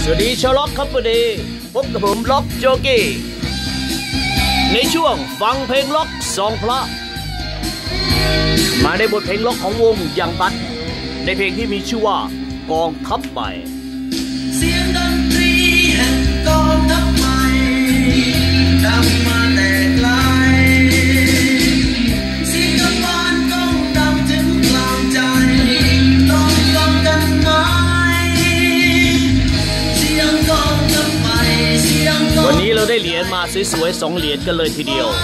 สวัสดีชาวล็อกครับวันนี้พบกับผมล็อกโจกี้ในช่วงฟังเพลงล็อกสองพระมาในบทเพลงล็อกของวงยังบัดในเพลงที่มีชื่อว่ากองทัพใหม่เสียงดนตรีแห่งกองทัพใหม่ดังมาแต่ไกลเสียงกังวานก้องดังถึงกลางใจต้องฟังกันไหมเสียงกองทัพใหม่เสียงกองวันนี้เราได้เหรียญมาสวยๆ2เหรียญกันเลยทีเดียว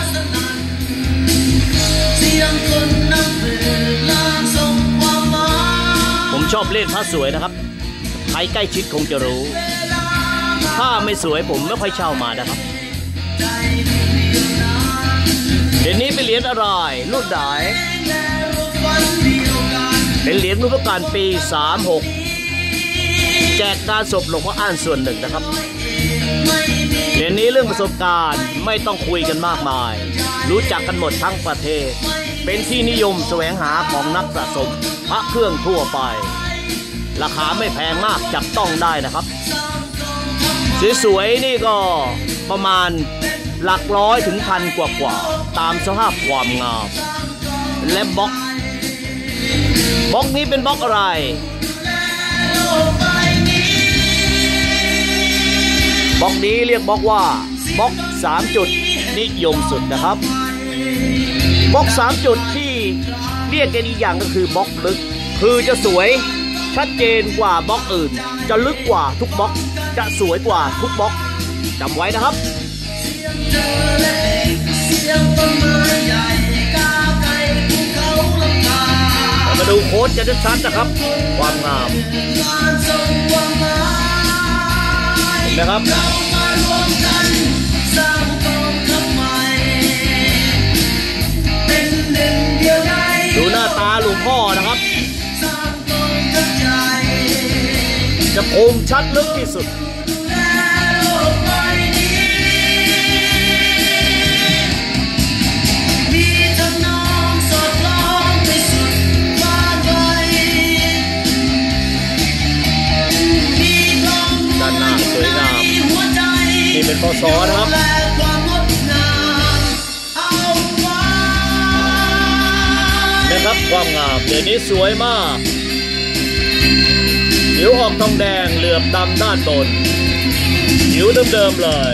เสียงคนนับมือลางส่งความหมายผมชอบเล่นพระสวยนะครับใครใกล้ชิดคงจะรู้ถ้าไม่สวยผมไม่ค่อยเช่ามานะครับเหรียญนี้เป็นเหรียญอะไรรุ่นไหนเป็นเหรียญรุ่นประการปี36แจกการศพหลวงพ่ออ้านส่วนหนึ่งนะครับเหรียญนี้เรื่องประสบการณ์ไม่ต้องคุยกันมากมายรู้จักกันหมดทั้งประเทศเป็นที่นิยมแสวงหาของนักสะสมพระเครื่องทั่วไปราคาไม่แพงมากจับต้องได้นะครับสวยๆนี่ก็ประมาณหลักร้อยถึงพันกว่าตามสภาพความงามและบล็อกนี้เป็นบล็อกอะไรบล็อกนี้เรียกบล็อกว่าบล็อก3จุดนิยมสุดนะครับบล็อก3จุดที่เรียกกันอีกอย่างก็คือบล็อกลึกคือจะสวยชัดเจนกว่าบล็อกอื่นจะลึกกว่าทุกบล็อกจะสวยกว่าทุกบล็อกจำไว้นะครับมาดูโค้ดจะชัดๆนะครับความงามเห็นไหมครับดูหน้าตาหลวงพ่อนะครับจะคมชัดลึกที่สุดด้านหน้าสวยงามนี่เป็นพศนะครับนะครับความงามเดี๋ยวนี้สวยมากผิวออกทองแดงเหลือบดำด้านบนผิวเดิมๆเลย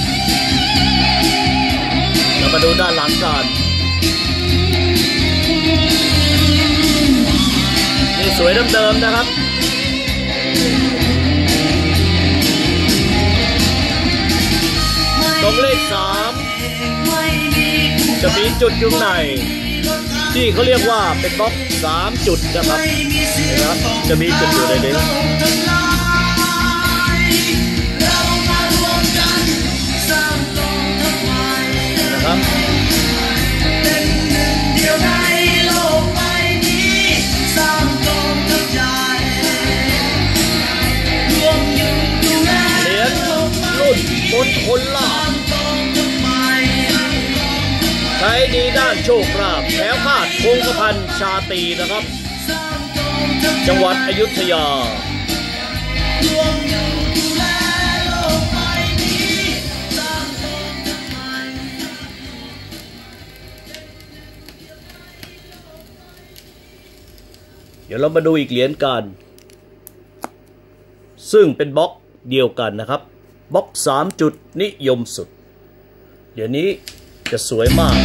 เรามาดูด้านหลังกันนี่สวยเดิมๆนะครับตรงเลข3จะมีจุดอยู่ในที่เขาเรียกว่าเป็นบล็อก3จุดนะครับจะมีจุดอยู่ในนี้นะครับเหรียญรุ่นมณฑลลาภใช้ดีด้านโชคลาภแถวคาดคงกระพันชาตรีนะครับจังหวัดอยุธยาเดี๋ยวเรามาดูอีกเหรียญกันซึ่งเป็นบล็อกเดียวกันนะครับบล็อก3จุดนิยมสุดเดี๋ยวนี้จะสวยมาก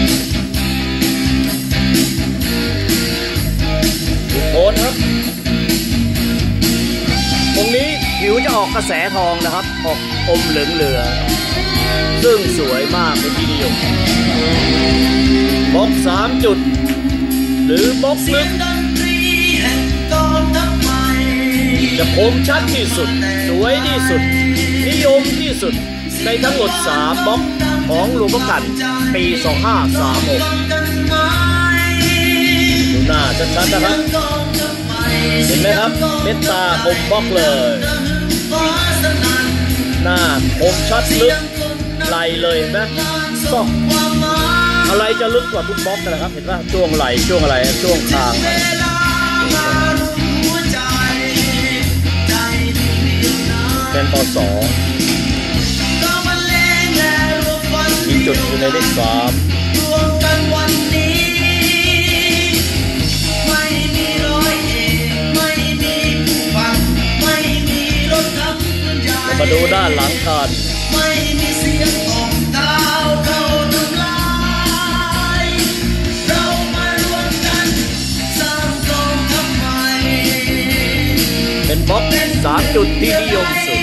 ดูโค้ดครับตรงนี้ผิวจะออกกระแสทองนะครับออกอมเหลืองๆซึ่งสวยมากเป็นที่นิยมบล็อก3จุดหรือบล็อกลึกจะคมชัดที่สุดสวยที่สุดนิยมที่สุดในทั้งหมด3บล็อกของหลวงพ่อกันปี2536ดูหน้าชัดๆนะครับเห็นไหมครับเม็ดตาคมบล็อกเลยหน้าคมชัดลึกไหลเลยเห็นไหมก็อะไรจะลึกกว่าทุกบล็อกนะครับเห็นป่ะช่วงไหลช่วงอะไรช่วงคางแค่งปสองมีจุดอยู่ในเลข 3 รวมกันวันนี้ไม่มีร้อยเอกไม่มีผู้ฟังไม่มีรถถังปืนใหญ่มาดูด้านหลังกันไม่มีเสียงของดาวเข้าทำลายเรามารวมกันสร้างกองทัพใหม่เป็นบล็อก3 จุดที่นิยมสุด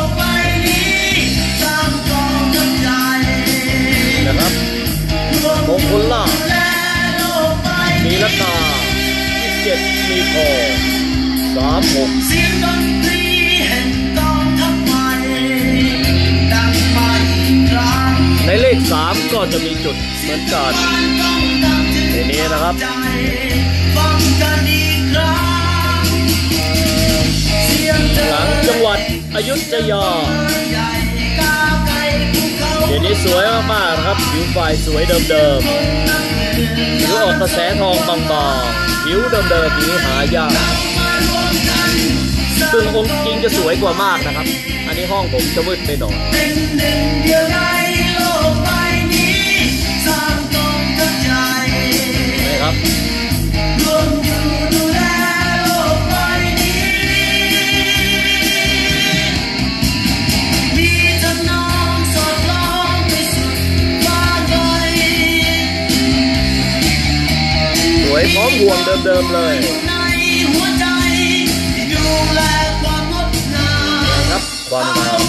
นะครับมงคลล่ามีลักกา27มีคอ36 เสียงดนตรีแห่งกองทัพใหม่ดังมาอีกครั้งในเลข 3ก็จะมีจุดเหมือนกันในนี้นะครับฟังกันอีกครั้งหลังจังหวัดอยุธยาเดี๋ยวนี้สวยมากๆนะครับผิวไฟสวยเดิมๆผิวออกกระแสทองบางๆผิวเดิมๆนี้หายากซึ่งองค์จริงจะสวยกว่ามากนะครับอันนี้ห้องผมจะมืดไปหน่อยนะครับพร้อมห่วงเดิมๆเลยครับความงาม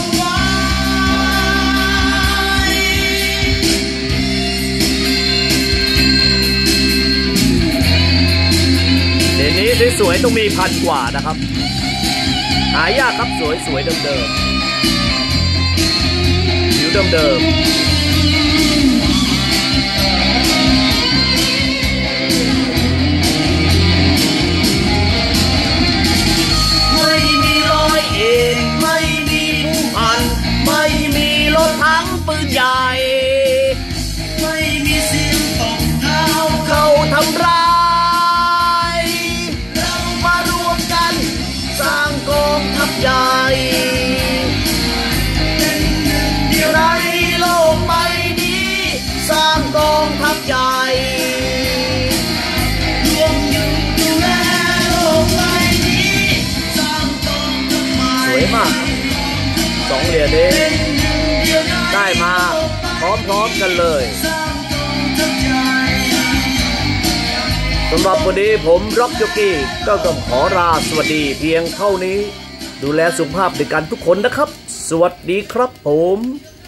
เดี๋ยวนี้สวยๆต้องมี1,000 กว่านะครับหายากครับสวยๆเดิมๆผิวเดิมๆใหญ่ไม่มีเสียงของเท้าเข้าทำร้ายเรามารวมกันสร้างกองทัพใหญ่เป็นหนึ่งเดียวในโลกใบนี้สร้างกองทัพใหญ่รวมอยู่ดูแลโลกใบนี้สร้างกองทัพใหม่สวยมาก2 เหรียญนี้ได้มาพร้อมๆกันเลยสำหรับวันนี้ผมร็อกจ็อกกี้ก็ต้องขอลาสวัสดีเพียงเท่านี้ดูแลสุขภาพด้วยกันทุกคนนะครับสวัสดีครับผม